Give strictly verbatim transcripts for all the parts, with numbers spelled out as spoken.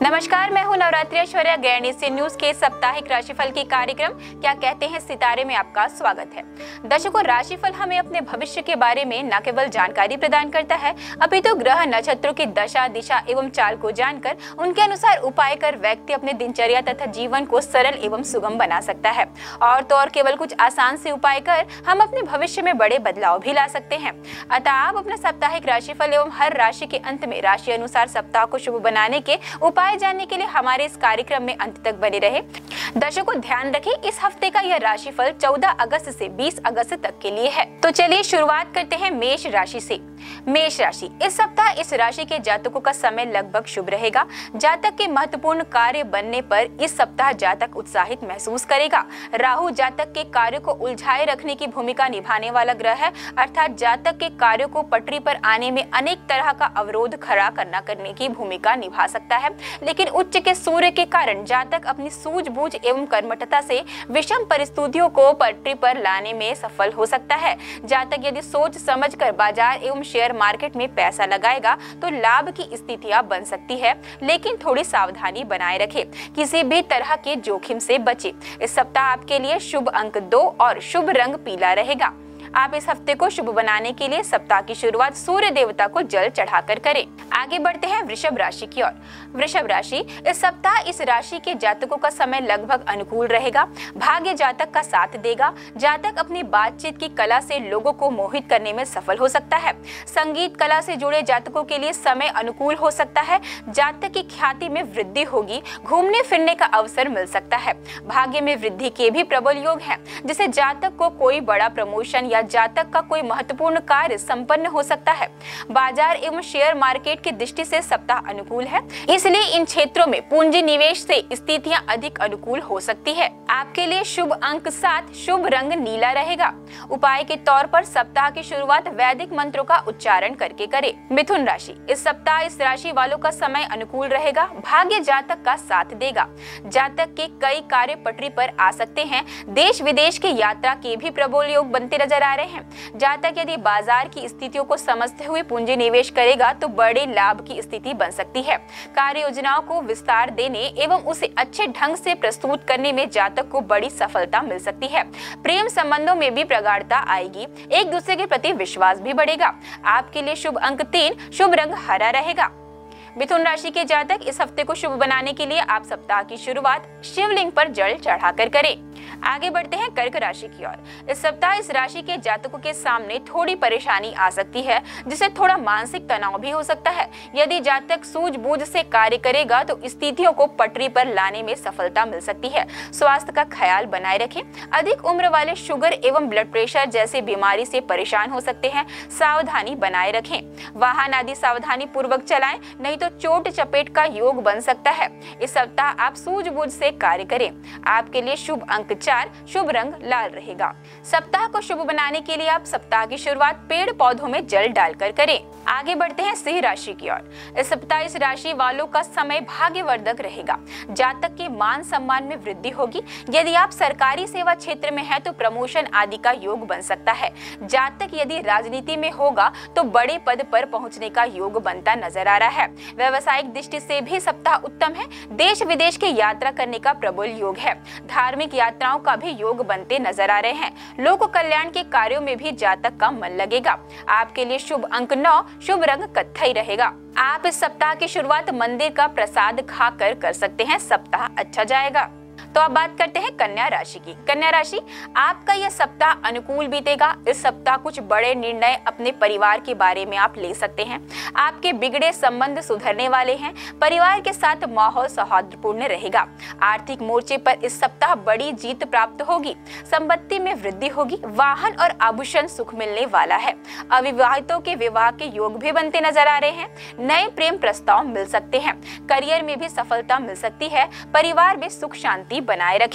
नमस्कार, मैं हूं नवरात्रि ऐश्वर्या। गैरनी से न्यूज के साप्ताहिक राशिफल की कार्यक्रम क्या कहते हैं सितारे में आपका स्वागत है। दर्शकों, राशिफल हमें अपने भविष्य के बारे में न केवल जानकारी प्रदान करता है, अपितु ग्रह नक्षत्रों की दशा, दिशा एवं चाल को जानकर उनके अनुसार उपाय कर व्यक्ति अपने दिनचर्या तथा जीवन को सरल एवं सुगम बना सकता है। और तो और केवल कुछ आसान से उपाय कर हम अपने भविष्य में बड़े बदलाव भी ला सकते हैं। अतः आप अपना साप्ताहिक राशिफल एवं हर राशि के अंत में राशि अनुसार सप्ताह को शुभ बनाने के उपाय जानने के लिए हमारे इस कार्यक्रम में अंत तक बने रहे। दर्शकों, ध्यान रखें, इस हफ्ते का यह राशिफल चौदह अगस्त से बीस अगस्त तक के लिए है। तो चलिए शुरुआत करते हैं मेष राशि से। मेष राशि, इस सप्ताह इस राशि के जातकों का समय लगभग शुभ रहेगा। जातक के महत्वपूर्ण कार्य बनने पर इस सप्ताह जातक उत्साहित महसूस करेगा। राहु जातक के कार्य को उलझाए रखने की भूमिका निभाने वाला ग्रह है, अर्थात जातक के कार्यों को पटरी पर आने में अनेक तरह का अवरोध खड़ा करना करने की भूमिका निभा सकता है। लेकिन उच्च के सूर्य के कारण जातक अपनी सूझबूझ एवं कर्मठता से विषम परिस्थितियों को पटरी पर लाने में सफल हो सकता है। जातक यदि सोच समझकर बाजार एवं शेयर मार्केट में पैसा लगाएगा तो लाभ की स्थितियां बन सकती है, लेकिन थोड़ी सावधानी बनाए रखें, किसी भी तरह के जोखिम से बचे। इस सप्ताह आपके लिए शुभ अंक दो और शुभ रंग पीला रहेगा। आप इस हफ्ते को शुभ बनाने के लिए सप्ताह की शुरुआत सूर्य देवता को जल चढ़ाकर करें। आगे बढ़ते हैं वृषभ राशि की ओर। वृषभ राशि, इस सप्ताह इस राशि के जातकों का समय लगभग अनुकूल रहेगा। भाग्य जातक का साथ देगा। जातक अपनी बातचीत की कला से लोगों को मोहित करने में सफल हो सकता है। संगीत कला से जुड़े जातकों के लिए समय अनुकूल हो सकता है। जातक की ख्याति में वृद्धि होगी। घूमने फिरने का अवसर मिल सकता है। भाग्य में वृद्धि के भी प्रबल योग है, जिसे जातक को कोई बड़ा प्रमोशन या जातक का कोई महत्वपूर्ण कार्य संपन्न हो सकता है। बाजार एवं शेयर मार्केट की दृष्टि से सप्ताह अनुकूल है, इसलिए इन क्षेत्रों में पूंजी निवेश से स्थितियां अधिक अनुकूल हो सकती है। आपके लिए शुभ अंक सात, शुभ रंग नीला रहेगा। उपाय के तौर पर सप्ताह की शुरुआत वैदिक मंत्रों का उच्चारण करके करें। मिथुन राशि, इस सप्ताह इस राशि वालों का समय अनुकूल रहेगा। भाग्य जातक का साथ देगा। जातक के कई कार्य पटरी पर आ सकते हैं। देश विदेश की यात्रा के भी प्रबल योग बनते नजर आ रहे हैं। जातक यदि बाजार की स्थितियों को समझते हुए पूंजी निवेश करेगा तो बड़े लाभ की स्थिति बन सकती है। कार्य योजनाओं को विस्तार देने एवं उसे अच्छे ढंग से प्रस्तुत करने में जातक को बड़ी सफलता मिल सकती है। प्रेम संबंधों में भी प्रगाढ़ता आएगी। एक दूसरे के प्रति विश्वास भी बढ़ेगा। आपके लिए शुभ अंक तीन, शुभ रंग हरा रहेगा। मिथुन राशि के जातक, इस हफ्ते को शुभ बनाने के लिए आप सप्ताह की शुरुआत शिवलिंग पर जल चढ़ाकर करें। आगे बढ़ते हैं कर्क राशि की ओर। इस सप्ताह इस राशि के जातकों के सामने थोड़ी परेशानी आ सकती है, जिससे थोड़ा मानसिक तनाव भी हो सकता है। यदि जातक सूझबूझ से कार्य करेगा तो स्थितियों को पटरी पर लाने में सफलता मिल सकती है। स्वास्थ्य का ख्याल बनाए रखें। अधिक उम्र वाले शुगर एवं ब्लड प्रेशर जैसे बीमारी से परेशान हो सकते हैं। सावधानी बनाए रखें। वाहन आदि सावधानी पूर्वक चलाएं, नहीं तो चोट चपेट का योग बन सकता है। इस सप्ताह आप सूझबूझ से कार्य करें। आपके लिए शुभ अंक चार, शुभ रंग लाल रहेगा। सप्ताह को शुभ बनाने के लिए आप सप्ताह की शुरुआत पेड़ पौधों में जल डालकर करें। आगे बढ़ते हैं सिंह राशि की ओर। इस सप्ताह इस राशि वालों का समय भाग्यवर्धक रहेगा। जातक के मान सम्मान में वृद्धि होगी। यदि आप सरकारी सेवा क्षेत्र में हैं तो प्रमोशन आदि का योग बन सकता है। जातक यदि राजनीति में होगा तो बड़े पद पर पहुंचने का योग बनता नजर आ रहा है। व्यावसायिक दृष्टि से भी सप्ताह उत्तम है। देश विदेश की यात्रा करने का प्रबल योग है। धार्मिक यात्राओं का भी योग बनते नजर आ रहे हैं। लोक कल्याण के कार्यों में भी जातक का मन लगेगा। आपके लिए शुभ अंक नौ, शुभ रंग कत्थई रहेगा। आप इस सप्ताह की शुरुआत मंदिर का प्रसाद खाकर कर सकते हैं। सप्ताह अच्छा जाएगा। तो अब बात करते हैं कन्या राशि की। कन्या राशि, आपका यह सप्ताह अनुकूल बीतेगा। इस सप्ताह कुछ बड़े निर्णय अपने परिवार के बारे में आप ले सकते हैं। आपके बिगड़े संबंध सुधरने वाले हैं। परिवार के साथ माहौल सौहार्दपूर्ण रहेगा। आर्थिक मोर्चे पर इस सप्ताह बड़ी जीत प्राप्त होगी। संपत्ति में वृद्धि होगी। वाहन और आभूषण सुख मिलने वाला है। अविवाहितों के विवाह के योग भी बनते नजर आ रहे हैं। नए प्रेम प्रस्ताव मिल सकते हैं। करियर में भी सफलता मिल सकती है। परिवार में सुख शांति बनाए रखें।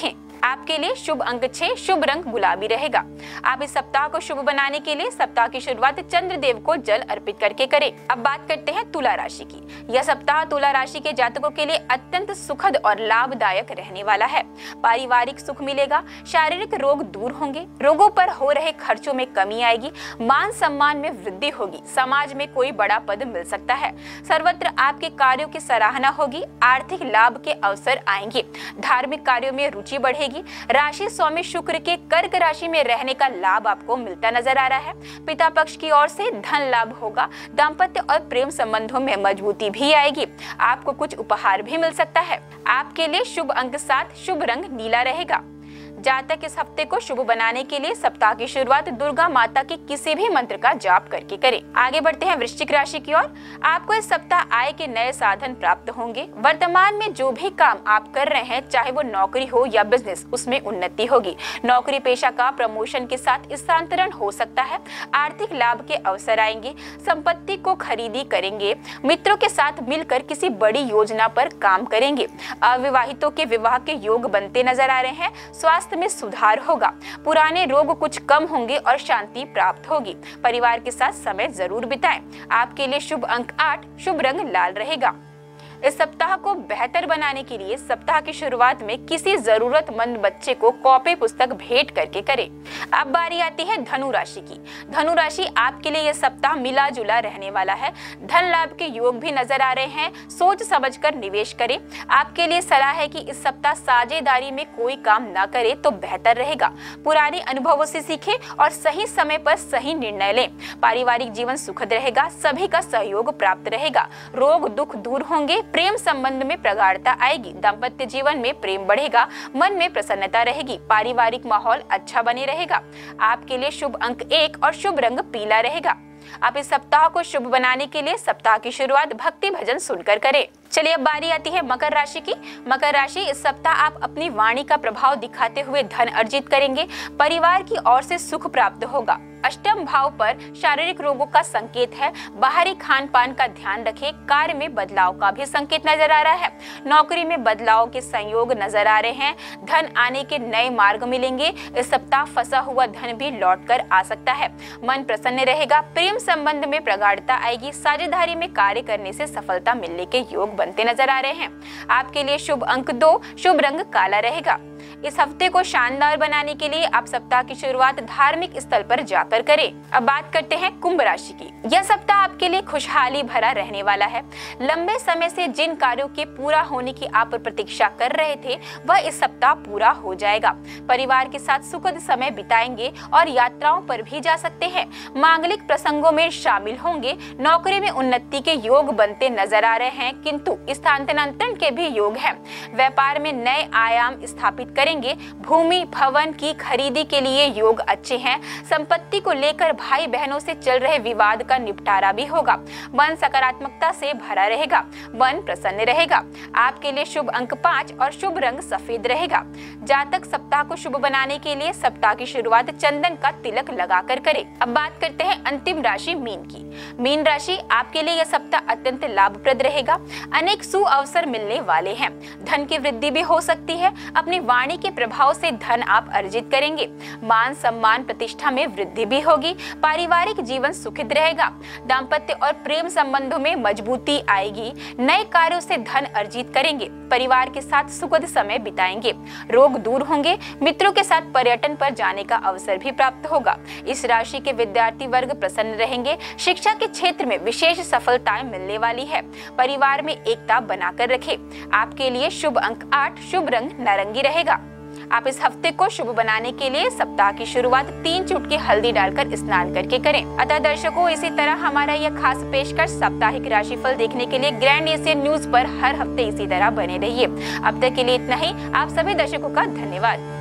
आपके लिए शुभ अंक छह, शुभ रंग गुलाबी रहेगा। आप इस सप्ताह को शुभ बनाने के लिए सप्ताह की शुरुआत चंद्रदेव को जल अर्पित करके करें। अब बात करते हैं तुला राशि की। यह सप्ताह तुला राशि के जातकों के लिए अत्यंत सुखद और लाभदायक रहने वाला है। पारिवारिक सुख मिलेगा, शारीरिक रोग दूर होंगे, रोगों पर हो रहे खर्चों में कमी आएगी, मान सम्मान में वृद्धि होगी, समाज में कोई बड़ा पद मिल सकता है, सर्वत्र आपके कार्यों की सराहना होगी, आर्थिक लाभ के अवसर आएंगे, धार्मिक कार्यों में रुचि बढ़ेगी। राशि स्वामी शुक्र के कर्क राशि में रहने का लाभ आपको मिलता नजर आ रहा है। पिता पक्ष की ओर से धन लाभ होगा, दाम्पत्य और प्रेम संबंधों में मजबूती भी आएगी, आपको कुछ उपहार भी मिल सकता है। आपके लिए शुभ अंक सात, शुभ रंग नीला रहेगा। जातक इस हफ्ते को शुभ बनाने के लिए सप्ताह की शुरुआत दुर्गा माता के किसी भी मंत्र का जाप करके करें। आगे बढ़ते हैं वृश्चिक राशि की ओर। आपको इस सप्ताह आय के नए साधन प्राप्त होंगे। वर्तमान में जो भी काम आप कर रहे हैं, चाहे वो नौकरी हो या बिजनेस, उसमें उन्नति होगी। नौकरी पेशा का प्रमोशन के साथ स्थानांतरण हो सकता है। आर्थिक लाभ के अवसर आएंगे, संपत्ति को खरीदी करेंगे, मित्रों के साथ मिलकर किसी बड़ी योजना पर काम करेंगे। अविवाहितों के विवाह के योग बनते नजर आ रहे हैं। स्वास्थ्य में सुधार होगा, पुराने रोग कुछ कम होंगे और शांति प्राप्त होगी। परिवार के साथ समय जरूर बिताएं। आपके लिए शुभ अंक आठ, शुभ रंग लाल रहेगा। इस सप्ताह को बेहतर बनाने के लिए सप्ताह की शुरुआत में किसी जरूरतमंद बच्चे को कॉपी पुस्तक भेंट करके करें। अब बारी आती है धनु राशि की। धनु राशि आपके लिए यह सप्ताह मिला जुला रहने वाला है। धन लाभ के योग भी नजर आ रहे हैं। सोच समझकर निवेश करें। आपके लिए सलाह है कि इस सप्ताह साझेदारी में कोई काम न करे तो बेहतर रहेगा। पुराने अनुभवों से सीखें और सही समय पर सही निर्णय लें। पारिवारिक जीवन सुखद रहेगा, सभी का सहयोग प्राप्त रहेगा। रोग दुख दूर होंगे, प्रेम संबंध में प्रगाढ़ता आएगी, दाम्पत्य जीवन में प्रेम बढ़ेगा, मन में प्रसन्नता रहेगी, पारिवारिक माहौल अच्छा बने रहेगा। आपके लिए शुभ अंक एक और शुभ रंग पीला रहेगा। आप इस सप्ताह को शुभ बनाने के लिए सप्ताह की शुरुआत भक्ति भजन सुनकर करें। चलिए अब बारी आती है मकर राशि की। मकर राशि, इस सप्ताह आप अपनी वाणी का प्रभाव दिखाते हुए धन अर्जित करेंगे। परिवार की ओर से सुख प्राप्त होगा। अष्टम भाव पर शारीरिक रोगों का संकेत है। बाहरी खान पान का ध्यान रखें। कार्य में बदलाव का भी संकेत नजर आ रहा है। नौकरी में बदलाव के संयोग नजर आ रहे हैं। धन आने के नए मार्ग मिलेंगे। इस सप्ताह फंसा हुआ धन भी लौट कर आ सकता है। मन प्रसन्न रहेगा। प्रेम संबंध में प्रगाढ़ता आएगी। साझेदारी में कार्य करने से सफलता मिलने के योग बनते नजर आ रहे हैं। आपके लिए शुभ अंक दो, शुभ रंग काला रहेगा। इस हफ्ते को शानदार बनाने के लिए आप सप्ताह की शुरुआत धार्मिक स्थल पर जाकर करें। अब बात करते हैं कुंभ राशि की। यह सप्ताह आपके लिए खुशहाली भरा रहने वाला है। लंबे समय से जिन कार्यों के पूरा होने की आप प्रतीक्षा कर रहे थे, वह इस सप्ताह पूरा हो जाएगा। परिवार के साथ सुखद समय बिताएंगे और यात्राओं पर भी जा सकते हैं। मांगलिक प्रसंगों में शामिल होंगे। नौकरी में उन्नति के योग बनते नजर आ रहे हैं, किंतु स्थानांतरण के भी योग हैं। व्यापार में नए आयाम स्थापित करेंगे। भूमि भवन की खरीदी के लिए योग अच्छे हैं। संपत्ति को लेकर भाई बहनों से चल रहे विवाद का निपटारा भी होगा। मन सकारात्मकता से भरा रहेगा। मन प्रसन्न रहेगा। आपके लिए शुभ अंक पाँच और शुभ रंग सफेद रहेगा। जातक सप्ताह को शुभ बनाने के लिए सप्ताह की शुरुआत चंदन का तिलक लगाकर करें। अब बात करते हैं अंतिम राशि मीन की। मीन राशि, आपके लिए यह सप्ताह अत्यंत लाभप्रद रहेगा। अनेक सुअवसर मिलने वाले हैं। धन की वृद्धि भी हो सकती है। अपनी वाणी के प्रभाव से धन आप अर्जित करेंगे। मान सम्मान प्रतिष्ठा में वृद्धि भी होगी। पारिवारिक जीवन सुखद रहेगा। दाम्पत्य और प्रेम संबंधों में मजबूती आएगी। नए कार्यों से धन अर्जित करेंगे। परिवार के साथ सुखद समय बिताएंगे। रोग दूर होंगे। मित्रों के साथ पर्यटन पर जाने का अवसर भी प्राप्त होगा। इस राशि के विद्यार्थी वर्ग प्रसन्न रहेंगे। शिक्षा के क्षेत्र में विशेष सफलताएं मिलने वाली है। परिवार में एकता बनाकर रखें। आपके लिए शुभ अंक आठ, शुभ रंग नारंगी रहेगा। आप इस हफ्ते को शुभ बनाने के लिए सप्ताह की शुरुआत तीन चुटकी हल्दी डालकर स्नान करके करें। अतः दर्शकों, इसी तरह हमारा यह खास पेशकश साप्ताहिक राशिफल देखने के लिए ग्रैंड एशियन न्यूज पर हर हफ्ते इसी तरह बने रहिए। अब तक के लिए इतना ही। आप सभी दर्शकों का धन्यवाद।